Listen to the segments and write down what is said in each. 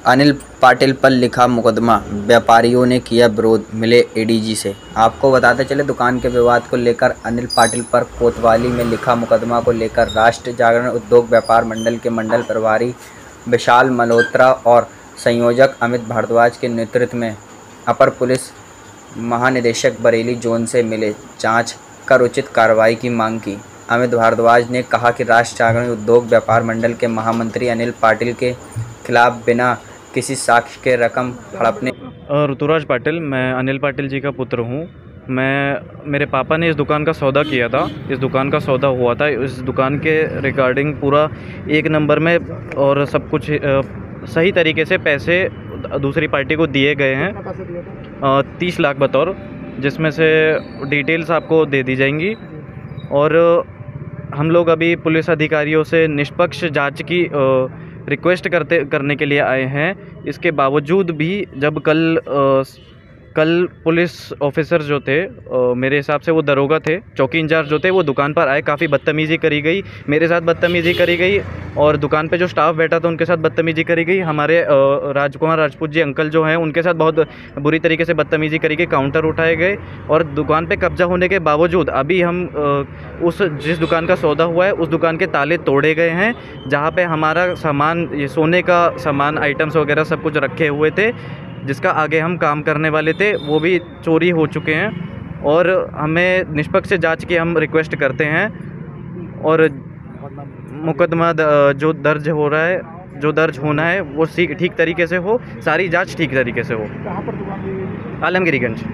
अनिल पाटिल पर लिखा मुकदमा, व्यापारियों ने किया विरोध, मिले एडीजी से। आपको बताते चले, दुकान के विवाद को लेकर अनिल पाटिल पर कोतवाली में लिखा मुकदमा को लेकर राष्ट्रीय जागरण उद्योग व्यापार मंडल के मंडल प्रभारी विशाल मल्होत्रा और संयोजक अमित भारद्वाज के नेतृत्व में अपर पुलिस महानिदेशक बरेली जोन से मिले, जांच कर उचित कार्रवाई की मांग की। अमित भारद्वाज ने कहा कि राष्ट्रीय जागरण उद्योग व्यापार मंडल के महामंत्री अनिल पाटिल के खिलाफ बिना किसी साक्ष्य के रकम हड़पने। ऋतुराज पाटिल, मैं अनिल पाटिल जी का पुत्र हूँ। मेरे पापा ने इस दुकान का सौदा किया था, इस दुकान का सौदा हुआ था, इस दुकान के रिगार्डिंग पूरा एक नंबर में और सब कुछ सही तरीके से पैसे दूसरी पार्टी को दिए गए हैं 30 लाख बतौर, जिसमें से डिटेल्स आपको दे दी जाएंगी। और हम लोग अभी पुलिस अधिकारियों से निष्पक्ष जांच की रिक्वेस्ट करने के लिए आए हैं। इसके बावजूद भी जब कल पुलिस ऑफिसर जो थे, मेरे हिसाब से वो दरोगा थे, चौकी इंचार्ज जो थे, वो दुकान पर आए, काफ़ी बदतमीज़ी करी गई, मेरे साथ बदतमीज़ी करी गई और दुकान पे जो स्टाफ बैठा था उनके साथ बदतमीज़ी करी गई। हमारे राजकुमार राजपूत जी अंकल जो हैं, उनके साथ बहुत बुरी तरीके से बदतमीज़ी करी गई, काउंटर उठाए गए और दुकान पे कब्जा होने के बावजूद अभी हम जिस दुकान का सौदा हुआ है उस दुकान के ताले तोड़े गए हैं, जहाँ पे हमारा सामान, ये सोने का सामान, आइटम्स वगैरह सब कुछ रखे हुए थे, जिसका आगे हम काम करने वाले थे, वो भी चोरी हो चुके हैं। और हमें निष्पक्ष जांच की हम रिक्वेस्ट करते हैं और मुकदमा जो दर्ज हो रहा है, जो दर्ज होना है वो ठीक तरीके से हो, सारी जांच ठीक तरीके से हो। आलमगिरीगंज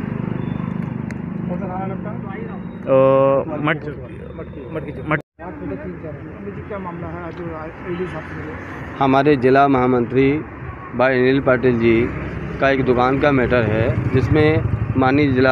हमारे जिला महामंत्री भाई अनिल पाटिल जी का एक दुकान का मैटर है, जिसमें माननीय जिला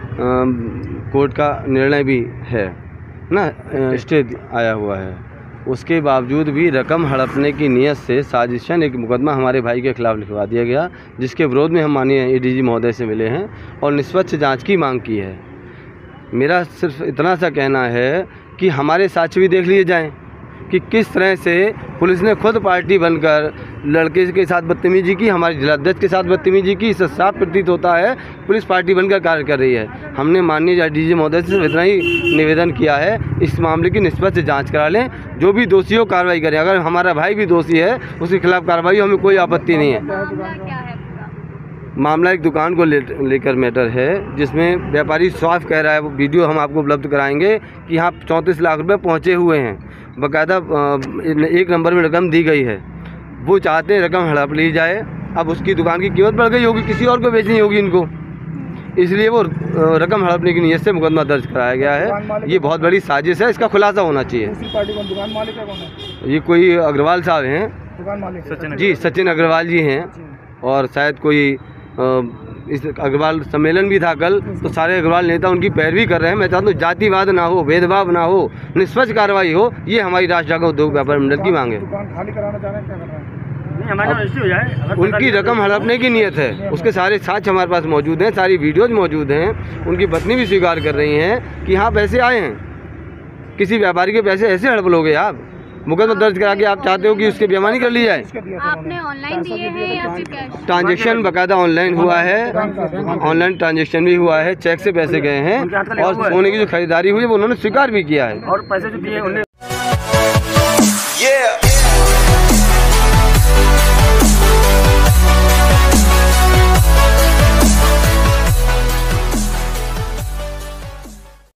कोर्ट का निर्णय भी है ना, स्टे आया हुआ है। उसके बावजूद भी रकम हड़पने की नीयत से साजिशन एक मुकदमा हमारे भाई के खिलाफ लिखवा दिया गया, जिसके विरोध में हम माननीय एडीजी महोदय से मिले हैं और निष्पक्ष जांच की मांग की है। मेरा सिर्फ इतना सा कहना है कि हमारे साक्ष्य भी देख लिए जाएं कि किस तरह से पुलिस ने खुद पार्टी बनकर लड़के के साथ बदतमीजी की, हमारे जिलाध्यक्ष के साथ बदतमीजी की। इससे साफ प्रतीत होता है पुलिस पार्टी बनकर कार्य कर रही है। हमने माननीय डीजी महोदय से इतना ही निवेदन किया है, इस मामले की निष्पक्ष जांच करा लें, जो भी दोषी हो कार्रवाई करें। अगर हमारा भाई भी दोषी है उसके खिलाफ कार्रवाई, हमें कोई आपत्ति नहीं है। मामला एक दुकान को लेकर मैटर है, जिसमें व्यापारी साफ कह रहा है, वो वीडियो हम आपको उपलब्ध कराएंगे कि यहाँ 34 लाख रुपए पहुँचे हुए हैं, बाकायदा एक नंबर में रकम दी गई है। वो चाहते हैं रकम हड़प ली जाए। अब उसकी दुकान की कीमत बढ़ गई होगी, किसी और को बेचनी होगी इनको, इसलिए वो रकम हड़पने की नीयत से मुकदमा दर्ज कराया गया है। ये बहुत बड़ी साजिश है, इसका खुलासा होना चाहिए। दुकान मालिक है कौन है? ये कोई अग्रवाल साहब हैं, दुकान मालिक जी सचिन अग्रवाल जी हैं, और शायद कोई इस अग्रवाल सम्मेलन भी था कल, तो सारे अग्रवाल नेता उनकी पैरवी कर रहे हैं। मैं चाहता हूँ जातिवाद ना हो, भेदभाव ना हो, निष्पक्ष कार्रवाई हो, ये हमारी राष्ट्रीय जागरण उद्योग व्यापार मंडल की मांग है। दुकान खाली कराना चाह रहे हैं, क्या कर रहे हैं? उनकी रकम हड़पने की नीयत है, उसके सारे साक्ष्य हमारे पास मौजूद हैं, सारी वीडियोज मौजूद हैं। उनकी पत्नी भी स्वीकार कर रही हैं कि हाँ पैसे आए हैं, किसी व्यापारी के पैसे ऐसे हड़प लोगे आप? मुकदमा दर्ज करा के आप चाहते हो कि उसकी बेईमानी कर ली जाए? आपने ऑनलाइन दिए हैं या फिर कैश? ट्रांजेक्शन बाकायदा ऑनलाइन हुआ है, ऑनलाइन ट्रांजेक्शन भी हुआ है, चेक से पैसे गए हैं और सोने की जो खरीदारी हुई है वो उन्होंने स्वीकार भी किया है। और पैसे जो दिए